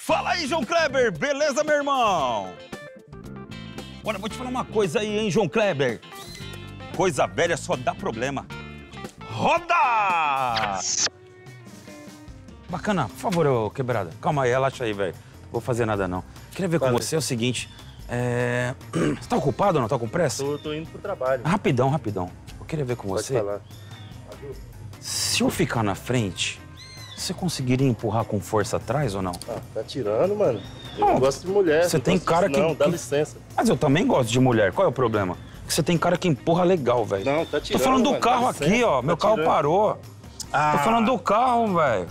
Fala aí, João Kleber, beleza, meu irmão? Olha, vou te falar uma coisa aí, hein, João Kleber. Coisa velha só dá problema. Roda! Bacana, por favor, ô quebrada. Calma aí, relaxa aí, velho. Vou fazer nada, não. Queria ver com você o seguinte. Você tá ocupado ou não? Tá com pressa? Tô indo pro trabalho. Rapidão, rapidão. Eu queria ver com você. Pode falar. Se eu ficar na frente, você conseguiria empurrar com força atrás ou não? Ah, tá tirando, mano. Eu não gosto de mulher. Você tem cara que... Não, dá licença. Mas eu também gosto de mulher. Qual é o problema? Que você tem cara que empurra legal, velho. Não, tá tirando. Tô falando do mano, carro aqui, ó. Meu carro parou. Tô falando do carro, velho.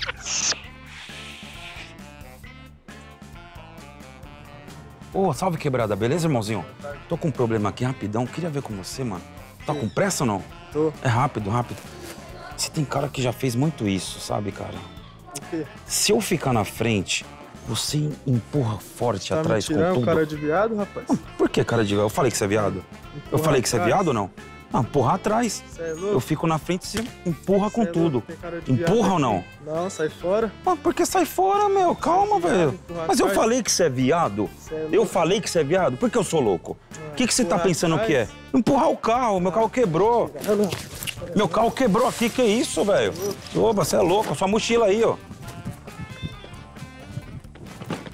Ô, salve, quebrada. Beleza, irmãozinho? Tô com um problema aqui, rapidão. Queria ver com você, mano. Tá com pressa ou não? Tô. É rápido, rápido. Você tem cara que já fez muito isso, sabe, cara? O quê? Se eu ficar na frente, você empurra forte atrás com tudo. Cara de viado, rapaz? Por que cara de viado? Eu falei que você é viado? Eu falei que você é viado ou não? Não, empurra atrás. Cê é louco? Eu fico na frente e você empurra com tudo. Louco, empurra ou não? Não, sai fora. Mas por que sai fora, meu? Calma, velho. Mas eu falei que você é viado? Eu falei que você é viado? Por que eu sou louco? O que você tá pensando que é? Empurrar o carro, meu carro quebrou. Meu carro quebrou aqui, que isso, velho? Ô, você é louco, sua mochila aí, ó.